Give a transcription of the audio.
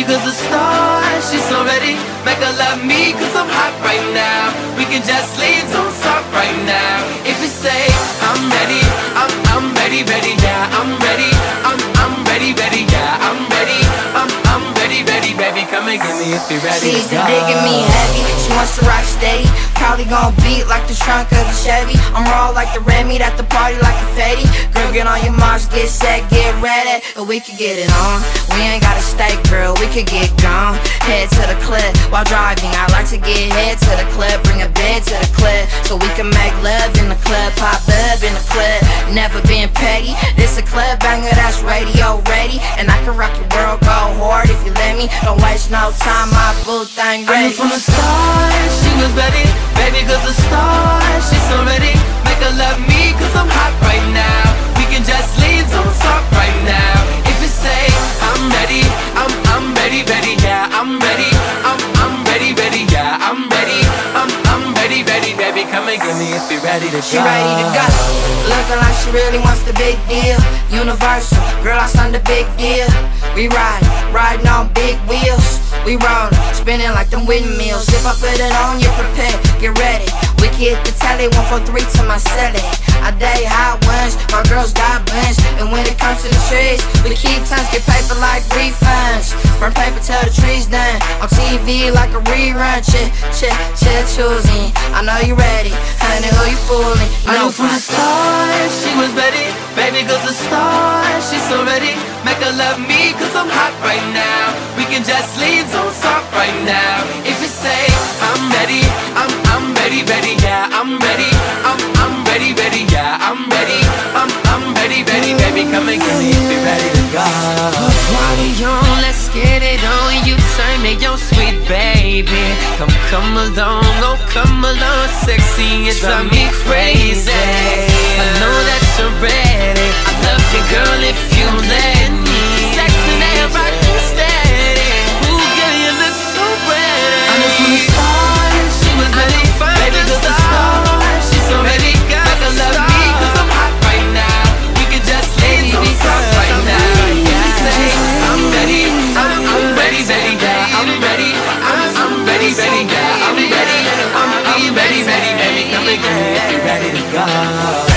cause a star, she's so ready. Make her love me cause I'm hot right now. We can just leave, don't stop right now. If you say I'm ready, I'm ready, ready, yeah, I'm ready. I'm ready, ready, yeah, I'm ready. I'm ready, ready, baby, come and get me if you're ready. She's digging me heavy, she wants to rock steady. Probably gon' beat like the trunk of a Chevy. I'm raw like the red meat at the party like confetti. Girl, get on your marks, get set, get ready, and we can get it on. We ain't gotta stay, girl, we could get gone. Head to the clip while driving. I like to get head to the clip, bring a bed to the clip, so we can make love in the club, pop up in the club. Never been petty, this a club banger that's radio ready, and I can rock your world, go hard if you let me. Don't waste no time, my boo thing ready. I knew from the start she was ready, baby, cause a star, she's so ready. Make her love me cause I'm hot right now. We can just leave, don't stop right now. If you say I'm ready, I'm ready, ready, yeah, I'm ready. I'm ready, ready, yeah, I'm ready. I'm ready, ready, baby, come and get me if you're ready to go. She ready to go, looking like she really wants the big deal. Universal, girl, I signed the big deal. We riding on big wheels. We rollin', spinning like them windmills. If I put it on, you're prepared, get ready. We can hit the tally, 143 to my celly. I date hot ones, my girls got buns. And when it comes to the trees, we keep tons, get paper like refunds. Burn paper till the trees done. On TV like a rerun, choosing. I know you ready, honey, who you fooling? I knew from the start she was ready, baby, cause a star, she's so ready. Make her love me cause I'm hot right now. We can just leave, don't stop right now. If you say I'm ready, I'm ready, ready, yeah, I'm ready. I'm ready, ready, yeah, I'm ready. I'm ready, ready, baby, come and get me if you're ready to go. Party on, let's get it on. You turn me your sweet baby. Come along, oh come along. Sexy, it drive me crazy. I know that you're ready. I love you, girl, if you let me. Sexy, never rock steady. Ooh, girl, you look so ready. I knew from the start she was ready, baby, cause a star, she's so ready. Make her love me cause I'm hot right now. We can just leave, don't stop right now. You say I'm ready, I'm ready, ready, yeah, I'm ready. I'm ready, ready, yeah, I'm ready. I'm ready, ready, baby, come and get me if you're ready to go.